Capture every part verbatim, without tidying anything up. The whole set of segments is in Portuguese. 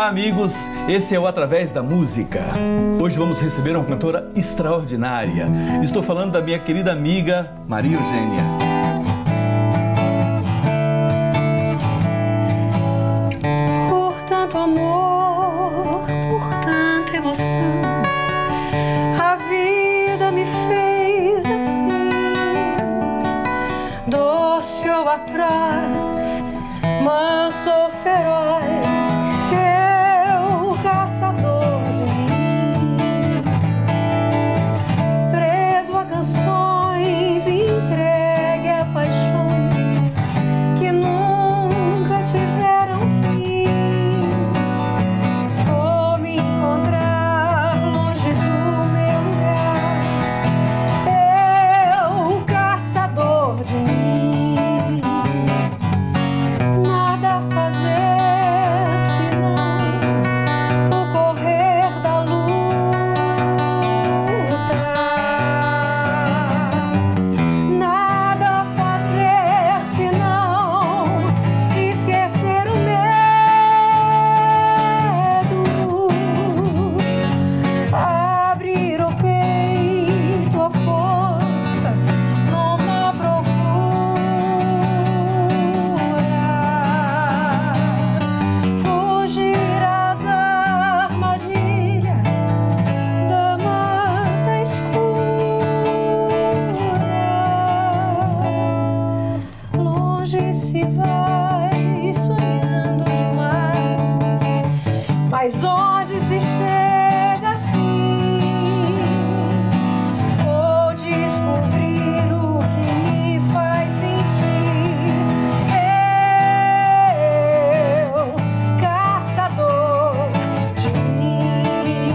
Olá, amigos, esse é o Através da Música. Hoje vamos receber uma cantora extraordinária. Estou falando da minha querida amiga Maria Eugênia. Por tanto amor, por tanta emoção, a vida me fez assim, doce ou atrás, manso ou feroz. Mas onde se chega assim, vou descobrir o que me faz sentir. Eu, caçador de mim.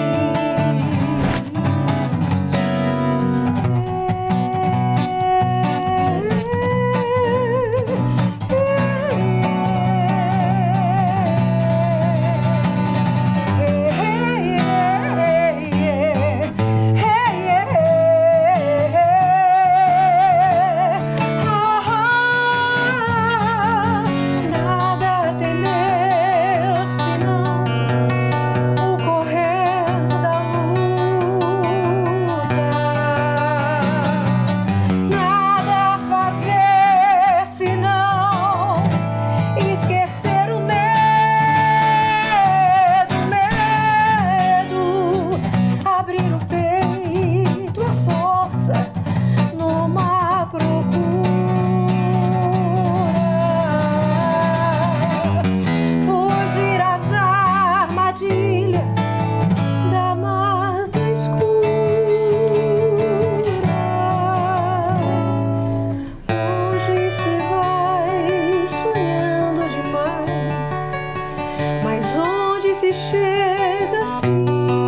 Se chega assim,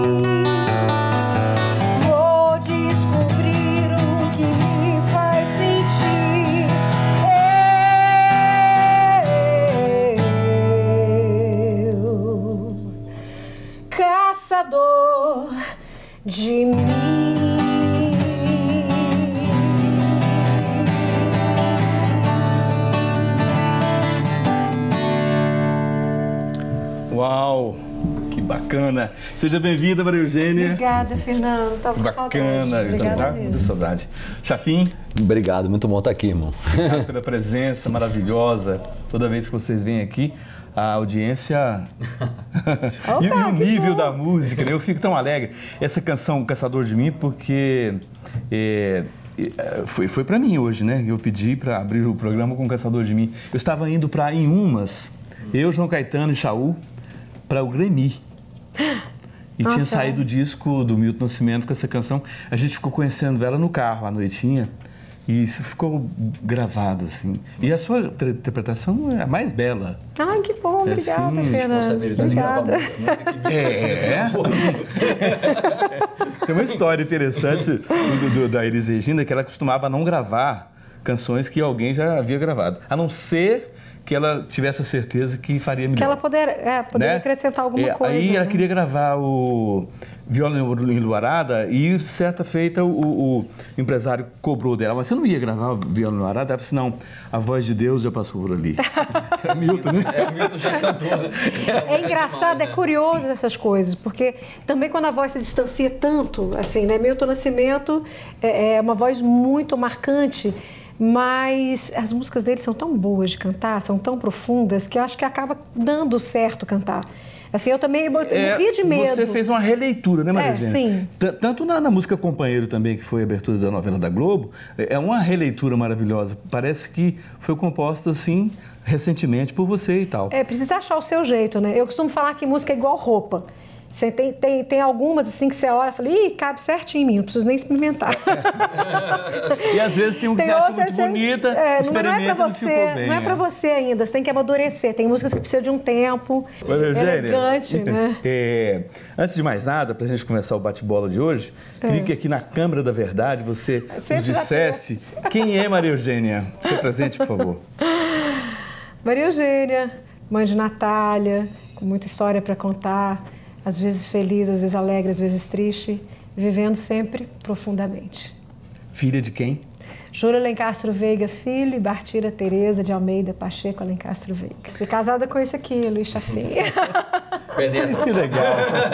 vou descobrir o que me faz sentir. Eu, caçador de mim. Uau, que bacana. Seja bem-vinda, Maria Eugênia. Obrigada, Fernando. Tava com bacana. saudade. Obrigada Tá? mesmo. Muita saudade. Chafim. Obrigado, muito bom estar aqui, irmão. Obrigado pela presença maravilhosa. Toda vez que vocês vêm aqui, a audiência Opa, e, e o nível bom. da música, né? Eu fico tão alegre. Essa canção Caçador de Mim, porque é, é, foi, foi para mim hoje, né? Eu pedi para abrir o programa com Caçador de Mim. Eu estava indo para Inhumas, eu, João Caetano e Chaú, para o Grêmio. E Nossa, tinha saído o disco do Milton Nascimento com essa canção. A gente ficou conhecendo ela no carro à noitinha e isso ficou gravado, assim. E a sua interpretação é a mais bela. Ai, que bom, obrigada, assim, Fernando. Obrigada. É. Tem uma história interessante do, do, da Elis Regina, que ela costumava não gravar canções que alguém já havia gravado, a não ser que ela tivesse a certeza que faria melhor. Que ela poder, é, poderia né? acrescentar alguma é, coisa. Aí ela né? queria gravar o Viola Enluarada e certa feita o, o empresário cobrou dela, mas você não ia gravar Viola Enluarada? Ela disse, não, a voz de Deus já passou por ali. É Milton, né? É, Milton já cantou, né? É engraçado, é curioso essas coisas, porque também quando a voz se distancia tanto, assim, né? Milton Nascimento é, é uma voz muito marcante, mas as músicas dele são tão boas de cantar, são tão profundas, que eu acho que acaba dando certo cantar. Assim, eu também morria é, de medo. Você fez uma releitura, né, Maria É, Eugênia? sim. T Tanto na, na música Companheiro também, que foi a abertura da novela da Globo, é uma releitura maravilhosa. Parece que foi composta, assim, recentemente por você e tal. É, precisa achar o seu jeito, né? Eu costumo falar que música é igual roupa. Você tem, tem, tem algumas assim que você olha e fala, ih, cabe certinho em mim, não preciso nem experimentar. E às vezes tem um que Tem você acha outra, muito você- bonita, é, experimenta não e é pra não você, ficou bem. não é pra você ainda, você tem que amadurecer. Tem músicas que precisam de um tempo, Maria Eugênia, elegante, né? é, antes de mais nada, para a gente começar o bate-bola de hoje, queria que aqui na Câmara da Verdade você nos Sempre dissesse quem é Maria Eugênia. Seu presente, por favor. Maria Eugênia, mãe de Natália, com muita história para contar, às vezes feliz, às vezes alegre, às vezes triste, vivendo sempre profundamente. Filha de quem? Júlia Alencastro Veiga, filho, e Bartira Tereza de Almeida Pacheco Alencastro Veiga. Sou casada com esse aqui, Luiz Chafei. Penetra. Que legal.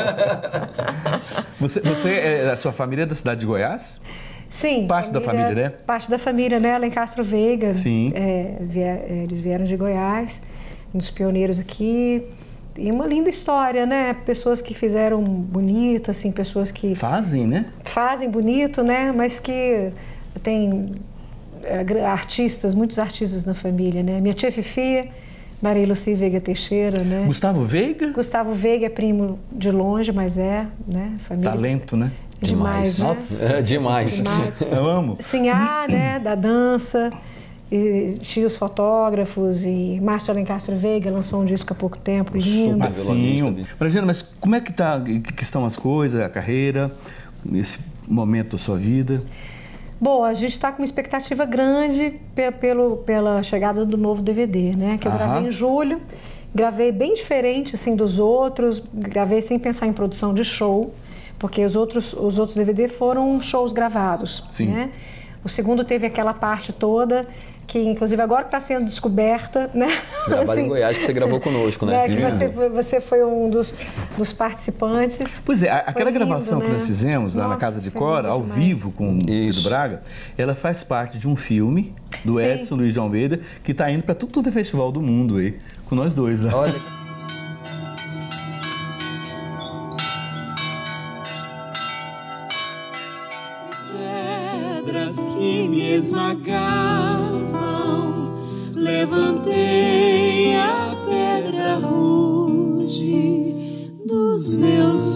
Você, você é, a sua família é da cidade de Goiás? Sim. Parte da família, né? Parte da família, né? Alencastro Veiga. Sim. É, vier, eles vieram de Goiás, uns pioneiros aqui. E uma linda história, né? Pessoas que fizeram bonito, assim, pessoas que Fazem, né? fazem bonito, né? Mas que tem é, artistas, muitos artistas na família, né? Minha tia Fifi, Maria Lucia Veiga Teixeira, né? Gustavo Veiga? Gustavo Veiga é primo de longe, mas é, né? Família. Talento, né? Demais, né? Nossa, é demais. Demais. Eu amo. Sinhá, né? Da dança. E tios fotógrafos e Márcio Alencastro Veiga lançou um disco há pouco tempo, lindo. Super. Assim, Mariana, mas como é que, tá, que estão as coisas, a carreira, esse momento da sua vida? Bom, a gente está com uma expectativa grande pe pelo, pela chegada do novo D V D, né? Que eu Aham. gravei em julho, gravei bem diferente assim dos outros, gravei sem pensar em produção de show, porque os outros, os outros D V D foram shows gravados, Sim. né? O segundo teve aquela parte toda que, inclusive, agora está sendo descoberta, né? Gravado Assim, em Goiás, que você gravou conosco, né? né, que Lindo. você, foi- você foi um dos, dos participantes. Pois é, a- aquela lindo, gravação que né? nós fizemos lá na Nossa, Casa de foi Cora, lindo ao demais. vivo com o Pedro Isso. Braga, ela faz parte de um filme do Sim. Edson Luiz de Almeida, que está indo para tudo, tudo é festival do mundo aí, com nós dois lá. Olha, Pedras que me esmagavam, levantei a pedra rude dos meus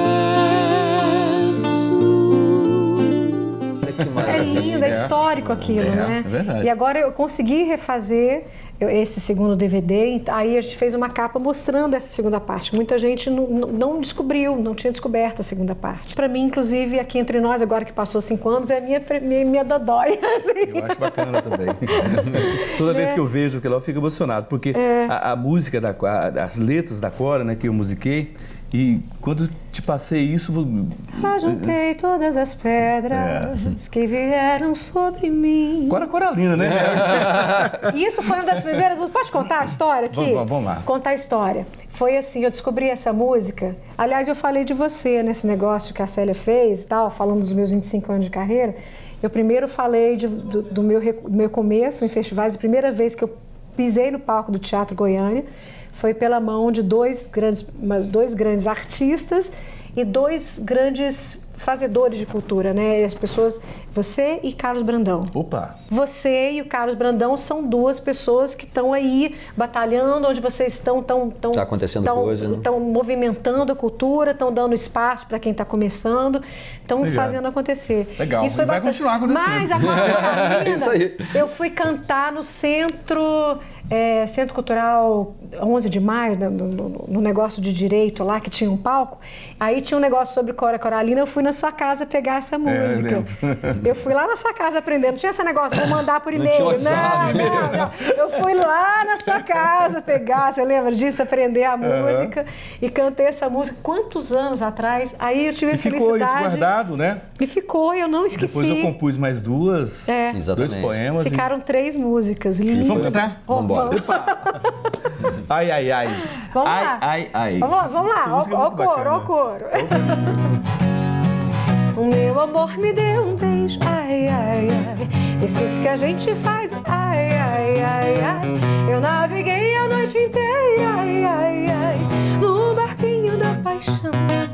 versos. que É maravilha. lindo, é histórico aquilo, É, né? é verdade. E agora eu consegui refazer eu- esse segundo D V D, aí a gente fez uma capa mostrando essa segunda parte. Muita gente não, não- não descobriu, não tinha descoberto a segunda parte. Para mim, inclusive, aqui entre nós, agora que passou cinco anos, é a minha, pre- minha, minha dodói, assim. Eu acho bacana também. Toda vez que eu vejo aquilo, eu fico emocionado, porque a, a música, da, a- as letras da Cora, né, que eu musiquei, e quando te passei isso... Ajuntei todas as pedras que vieram sobre mim. Cora Coralina, né? E isso foi uma das primeiras músicas. Pode contar a história aqui? Vamos- vamos lá. Contar a história. Foi assim, eu descobri essa música. Aliás, eu falei de você nesse negócio que a Célia fez e tal, falando dos meus vinte e cinco anos de carreira. Eu primeiro falei de- do, do meu, rec- do meu começo em festivais. A primeira vez que eu pisei no palco do Teatro Goiânia foi pela mão de dois grandes, mas dois grandes artistas e dois grandes fazedores de cultura, né? As pessoas, você e Carlos Brandão. Opa! Você e o Carlos Brandão são duas pessoas que estão aí batalhando, onde vocês estão tão, tão, Tá acontecendo tão, coisa, né? Estão movimentando a cultura, estão dando espaço para quem está começando, estão Legal. fazendo acontecer. Legal. Isso foi E vai bastante... continuar acontecendo. Mas agora, Isso aí. eu fui cantar no centro é, Centro Cultural onze de maio, no, no, no negócio de direito lá, que tinha um palco. Aí tinha um negócio sobre Cora Coralina, eu fui na sua casa pegar essa música. É, eu, eu fui lá na sua casa aprendendo. Não tinha esse negócio, vou mandar por e-mail. Não, não, não, não. Eu fui lá na sua casa pegar, você lembra disso? Aprender a música uhum. e cantei essa música quantos anos atrás. Aí eu tive a felicidade. E ficou isso guardado, né? E ficou, eu não esqueci. Depois eu compus mais duas, é. dois poemas. Ficaram e... três músicas. Lindas. Vamos cantar? Oh, vamos embora. Ai, ai, ai. Vamos ai, lá. Ai, ai, Vamos lá, vamos lá. Ó o coro, ó o coro. O meu amor me deu um beijo, ai, ai, ai. Esses que a gente faz, ai, ai, ai, ai. Eu naveguei a noite inteira, ai, ai, ai. No barquinho da paixão.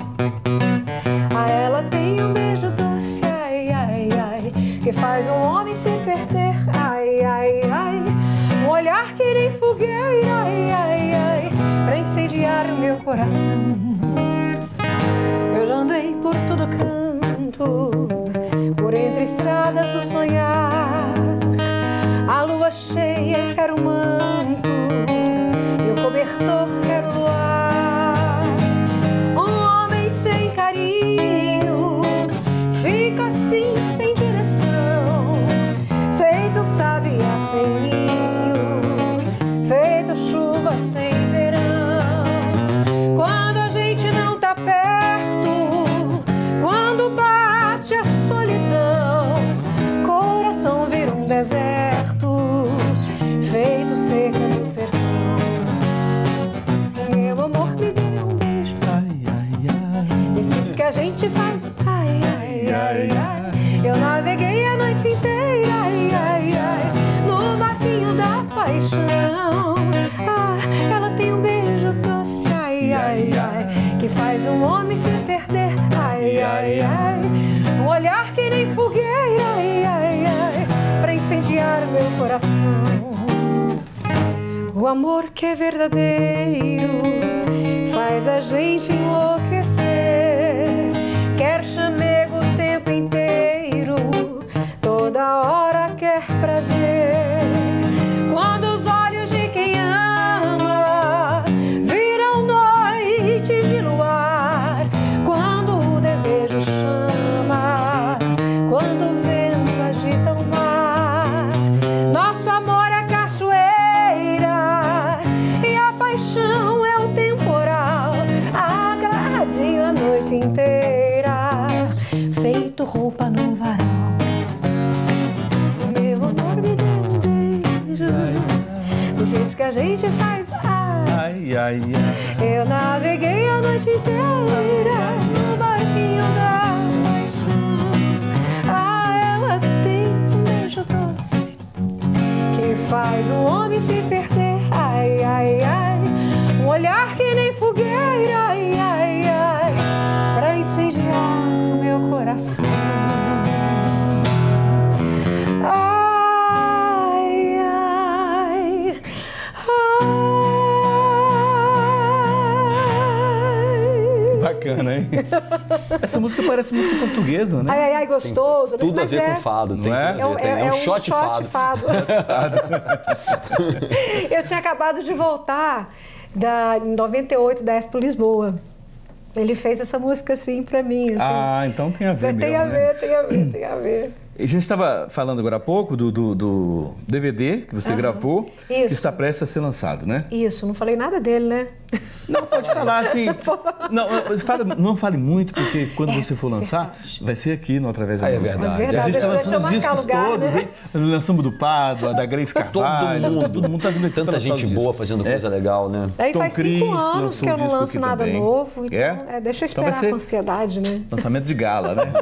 A ela tem um beijo doce, ai, ai, ai. Que faz um homem se perder, ai, ai, ai. Um olhar que nem fogueira, ai, ai, ai. Pra incendiar o meu coração. Eu já andei por todo canto, por entre estradas do sonhar. A lua cheia quer o manto e o cobertor quer o luar. Um homem sem carinho fica assim sem direção, feito sabiá sem ninho, feito chuva sem verão. Quando a gente não tá perto, quando bate a solidão, coração vira um deserto, feito seco no sertão. Meu amor me deu um beijo, ai, ai, ai. Esses que a gente faz, ai, ai, ai, ai. Eu naveguei a noite inteira, ai, ai, ai. No barquinho da paixão. Ah, ela tem um beijo doce, ai, ai, ai. Que faz um homem se perder, ai, ai, ai. Um olhar que nem fogueira, ai, ai, ai. Pra incendiar o meu coração. O amor que é verdadeiro faz a gente enlouquecer. Quer chamego o tempo inteiro, toda hora quer prazer. Quando os olhos de quem ama viram noites de luar, quando o desejo chama, quando o vento agita o mar. Nosso amor é cachoeira e a paixão é o temporal, agarradinho a noite inteira, feito roupa no varal. Meu amor me deu um beijo, vocês que a gente faz, ai, ai, ai, ai. Eu naveguei a noite inteira no barquinho da paixão. Ah, ela tem um beijo doce que faz um homem se perder, ai, ai, ai. Um olhar que nem fogueira, ai, ai, ai. Pra incendiar o meu coração. Ai, ai, ai. Bacana, hein? Essa música parece música portuguesa, né? Ai, ai, ai, gostoso. Tudo a Mas ver é, com fado. Tem Não é? tudo a ver, tem. É, um shot, shot fado. fado. Eu tinha acabado de voltar da, em noventa e oito da Expo Lisboa. Ele fez essa música assim pra mim. Assim. Ah, então tem a ver Tem mesmo, a ver, né? tem a ver, tem a ver. A gente estava falando agora há pouco do, do, do D V D que você Aham. gravou, que Isso. está prestes a ser lançado, né? Isso, não falei nada dele, né? Não, pode falar assim. Não, fala, não fale muito, porque quando É, você for lançar, verdade. vai ser aqui no Através da Ah, é Música. verdade. É verdade, A gente está deixa eu lançando os marcar discos lugar, todos, né? hein? Lançamos do Pádua, da Grace Carvalho. Todo mundo. Todo mundo está vindo aqui Tanta pra lançar gente os boa discos. fazendo É. coisa legal, né? Aí Tom faz cinco Cruise anos lançou que eu um não disco lanço aqui nada também. novo, então É? é, deixa eu Então vai esperar ser- com ansiedade, né? Lançamento de gala, né?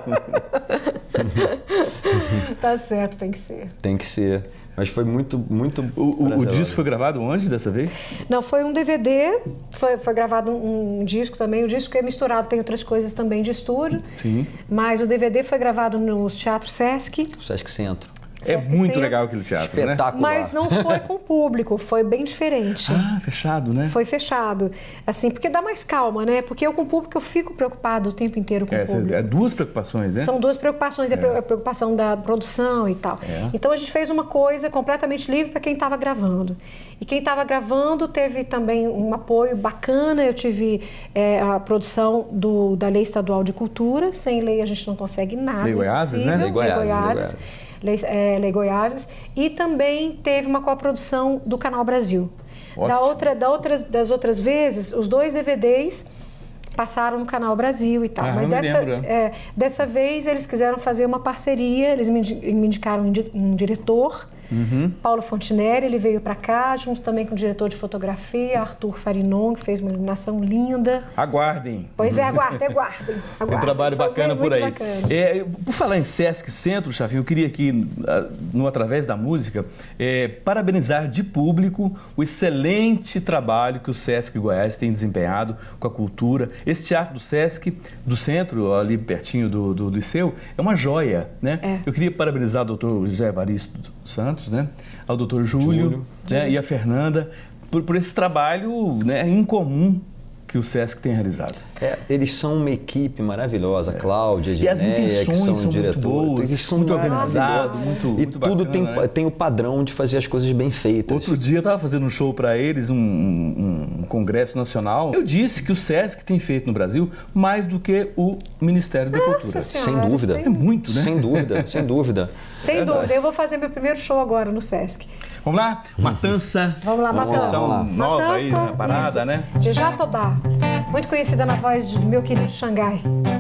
Tá certo, tem que ser. Tem que ser. Mas foi muito, muito O, o- o prazeroso. disco foi gravado onde dessa vez? Não, foi um D V D, foi, foi gravado um, um disco também, o disco é misturado, tem outras coisas também de estúdio, Sim. mas o D V D foi gravado no Teatro Sesc, Sesc Centro. É Sesc muito Centro. legal aquele teatro, né? Espetacular. Mas não foi com o público, foi bem diferente. Ah, fechado, né? Foi fechado. Assim, porque dá mais calma, né? Porque eu com o público eu fico preocupado o tempo inteiro com É, o público. é duas preocupações, né? São duas preocupações, é. a preocupação da produção e tal. É. Então a gente fez uma coisa completamente livre para quem estava gravando. E quem estava gravando teve também um apoio bacana. Eu tive é, a produção do, da Lei Estadual de Cultura. Sem lei a gente não consegue nada. Lei Goiás, né? Lei Goiás, Lei Goiás. Lei, é, Lei Goiás. E também teve uma coprodução do Canal Brasil. Da outra, da outras, das outras vezes, os dois D V Ds passaram no Canal Brasil e tal. Ah, Mas eu me dessa, lembro. é, dessa vez eles quiseram fazer uma parceria, eles me, indi- me indicaram um, di- um diretor, Uhum. Paulo Fontinelli, ele veio para cá, junto também com o diretor de fotografia, Arthur Farinon, que fez uma iluminação linda. Aguardem. Pois é, aguardem, aguardem. Tem um trabalho Foi bacana muito por aí. bacana. É, por falar em Sesc Centro, Chafinho, eu queria aqui, ah, no Através da Música, é, parabenizar de público o excelente trabalho que o Sesc Goiás tem desempenhado com a cultura. Esse teatro do Sesc, do centro, ali pertinho do, do Liceu, é uma joia, né? É. Eu queria parabenizar o doutor José Evaristo Santos, né? Ao doutor Júlio, Júlio. né? E a Fernanda, por, por esse trabalho, né, incomum que o Sesc tem realizado. É, eles são uma equipe maravilhosa, a Cláudia, a E as Gineia, que intenções são, são muito diretores. boas, Eles são muito maravilhosos. organizado, muito, E muito tudo bacana, tem, né? tem o padrão de fazer as coisas bem feitas. Outro dia eu estava fazendo um show para eles, um, um- um congresso nacional. Eu disse que o Sesc tem feito no Brasil mais do que o Ministério da Nossa Cultura. Senhora, Sem dúvida. É muito, né? Sem dúvida, sem dúvida. Sem dúvida, eu vou fazer meu primeiro show agora no Sesc. Vamos lá? Matança. Vamos lá, Vamos lá, Matança. vamos lá. Nova aí na parada, isso. né? De Jatobá, muito conhecida na voz do meu querido Xangai.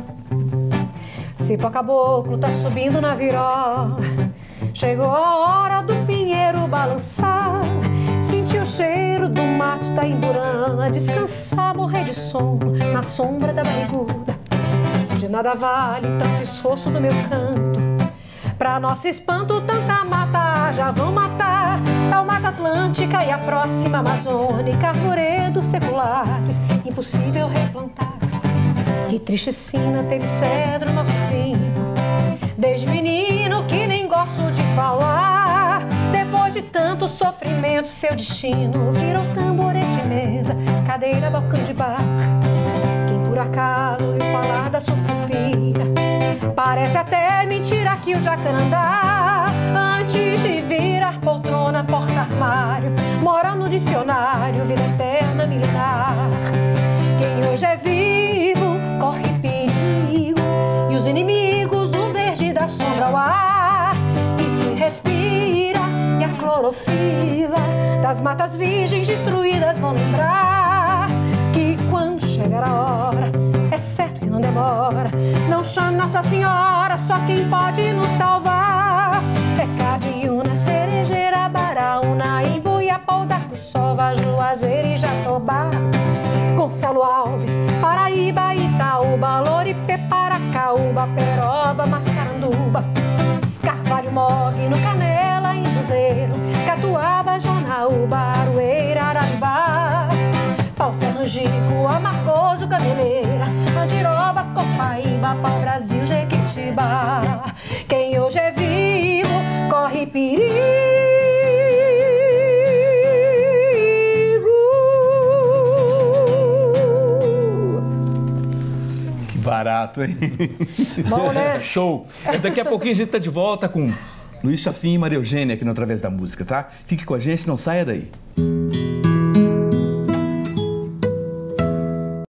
Cipó caboclo tá subindo na virola, chegou a hora do pinheiro balançar. Senti o cheiro do mato da Imburana, descansar, morrer de sono na sombra da barriguda. De nada vale tanto esforço do meu canto, pra nosso espanto tanta mata já vão matar. Tal Mata Atlântica e a próxima Amazônica, arvoredos seculares, impossível replantar. Que triste sina teve cedro nosso primo, desde menino que nem gosto de falar. Depois de tanto sofrimento, seu destino virou tamborete, mesa, cadeira, balcão de bar. Quem por acaso ouviu falar da sucupira, parece até mentira que o jacarandá, antes de virar poltrona, porta-armário, mora no dicionário, vida eterna milenar. Quem hoje é vivo corre perigo, e os inimigos do verde da sombra ao ar, e se respira, e a clorofila das matas virgens destruídas vão lembrar que quando chegar a hora, é certo que não demora, não chame Nossa Senhora, só quem pode nos salvar é Cabiúna, Cerejeira, Baraúna, Imbuiapau, Dacuçova, Juazeiro e Jatobá. Gonçalo Alves, Paraíba, Itaúba, Loripe, Paracaúba, Peroba, Mascaranduba, Carvalho, Mogno, Canela, Imbuzeiro, Catuaba, Jonaúba, Aroeira, Araribá, Pau Ferrangico, Amargoso, Gameleira, Andiroba, Copaíba, Pau Brasil, Jequitibá. Quem hoje é vivo corre perigo. Que barato, hein? Bom, né? Show. Daqui a pouquinho a gente tá de volta com Luiz Chafim e Maria Eugênia aqui no Através da Música, tá? Fique com a gente, não saia daí.